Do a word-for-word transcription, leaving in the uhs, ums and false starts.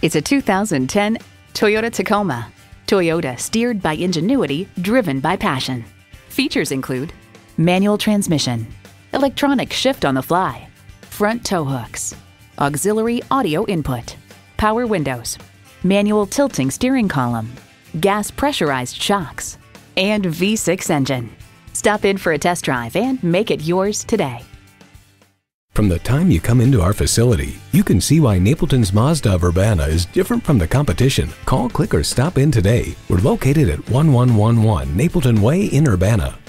It's a two thousand ten Toyota Tacoma. Toyota, steered by ingenuity, driven by passion. Features include manual transmission, electronic shift on the fly, front tow hooks, auxiliary audio input, power windows, manual tilting steering column, gas pressurized shocks, and V six engine. Stop in for a test drive and make it yours today. From the time you come into our facility, you can see why Napleton's Mazda of Urbana is different from the competition. Call, click, or stop in today. We're located at one one one one Napleton Way in Urbana.